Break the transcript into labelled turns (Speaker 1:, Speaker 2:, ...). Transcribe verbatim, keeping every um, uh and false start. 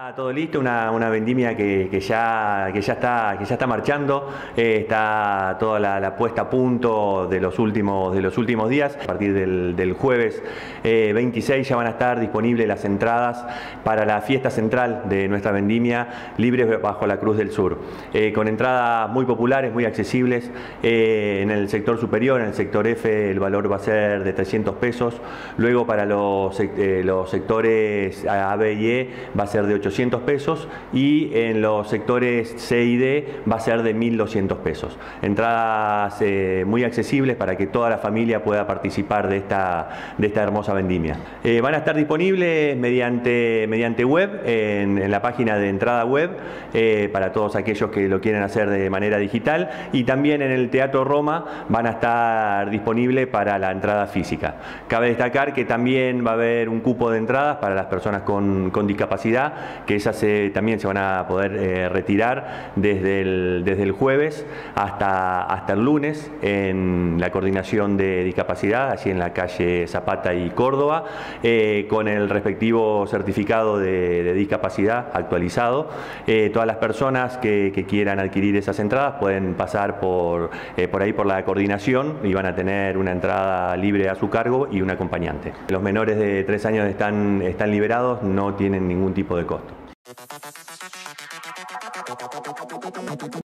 Speaker 1: Todo listo, una, una vendimia que, que, ya, que, ya está, que ya está marchando, eh, está toda la, la puesta a punto de los últimos, de los últimos días. A partir del, del jueves eh, veintiséis ya van a estar disponibles las entradas para la fiesta central de nuestra vendimia, Libres bajo la Cruz del Sur, eh, con entradas muy populares, muy accesibles. Eh, en el sector superior, en el sector F, el valor va a ser de trescientos pesos, luego para los, eh, los sectores A, B y E va a ser de ochocientos pesos y en los sectores C y D va a ser de mil doscientos pesos. Entradas eh, muy accesibles para que toda la familia pueda participar de esta, de esta hermosa vendimia. Eh, van a estar disponibles mediante, mediante web, en, en la página de entrada web, eh, para todos aquellos que lo quieren hacer de manera digital, y también en el Teatro Roma van a estar disponibles para la entrada física. Cabe destacar que también va a haber un cupo de entradas para las personas con, con discapacidad, que esas se, también se van a poder eh, retirar desde el, desde el jueves hasta, hasta el lunes en la coordinación de discapacidad, allí en la calle Zapata y Córdoba, eh, con el respectivo certificado de, de discapacidad actualizado. Eh, todas las personas que, que quieran adquirir esas entradas pueden pasar por, eh, por ahí por la coordinación y van a tener una entrada libre a su cargo y un acompañante. Los menores de tres años están, están liberados, no tienen ningún tipo de costo.